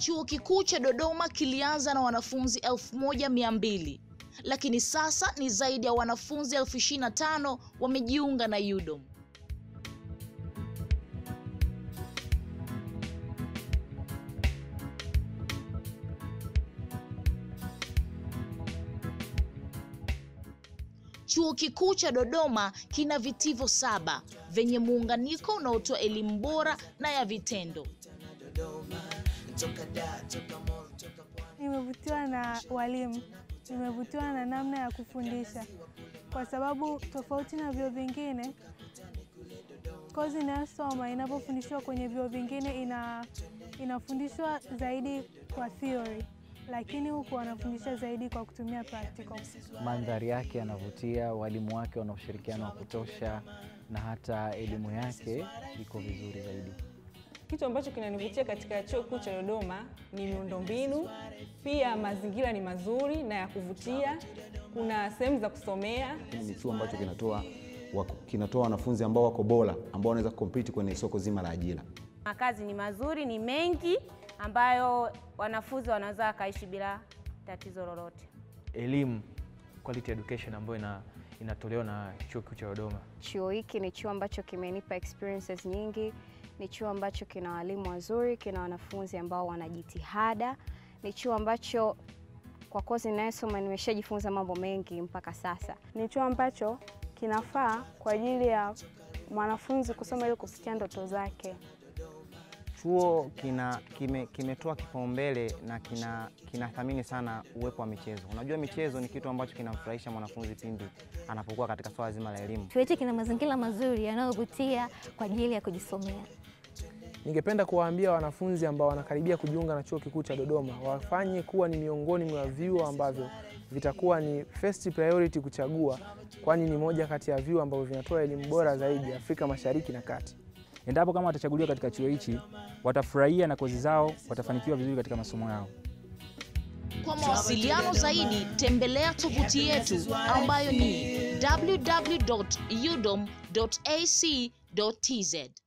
Chuo Kikuu cha Dodoma kilianza na wanafunzi 1200, lakini sasa ni zaidi ya wanafunzi 25,000 wamejiunga na UDOM. Chuo Kikuu cha Dodoma kina vitivo 7 vyenye muunganiko unaotoa elimu bora na ya vitendo. Nimevutiwa na walimu, nimevutiwa na namna ya kufundisha, kwa sababu tofauti na vyuo vingine, kozi ninayosoma inapofundishwa kwenye vyuo vingine inafundishwa zaidi kwa theory, lakini huku wanafundisha zaidi kwa kutumia practical. Mandhari yake yanavutia, walimu wake wana ushirikiano wa kutosha, na hata elimu yake iko vizuri zaidi. Kitu ambacho kinanivutia katika Chuo Kikuu cha Dodoma ni miundombinu, pia mazingira ni mazuri na ya kuvutia, kuna sehemu za kusomea. Ni chuo ambacho kinatoa wanafunzi ambao wako bora, ambao wanaweza kucompete kwenye soko zima la ajira. Makazi ni mazuri, ni mengi ambayo wanafunzi wanaweza kaishi bila tatizo lolote. Elimu, quality education ambayo inatolewa na Chuo Kikuu cha Dodoma. Chuo hiki ni chuo ambacho kimenipa experiences nyingi, ni chuo ambacho kina walimu wazuri, kina wanafunzi ambao wanajitihada, ni chuo ambacho kwa kozi ninayosoma nimeshajifunza mambo mengi mpaka sasa. Ni chuo ambacho kinafaa kwa ajili ya mwanafunzi kusoma ili kufikia ndoto zake. Chuo kimetoa kipaumbele na kinathamini sana uwepo wa michezo. Unajua michezo ni kitu ambacho kinamfurahisha mwanafunzi pindi anapokuwa katika swala zima la elimu. Chuo hiki kina mazingira mazuri yanayovutia kwa ajili ya kujisomea. Ningependa kuwaambia wanafunzi ambao wanakaribia kujiunga na Chuo Kikuu cha Dodoma wafanye kuwa ni miongoni mwa vyuo ambavyo vitakuwa ni first priority kuchagua, kwani ni moja kati ya vyuo ambavyo vinatoa elimu bora zaidi Afrika Mashariki na Kati. Endapo kama watachaguliwa katika chuo hichi, watafurahia na kozi zao, watafanikiwa vizuri katika masomo yao. Kwa mawasiliano zaidi, tembelea tovuti yetu ambayo ni www.udom.ac.tz.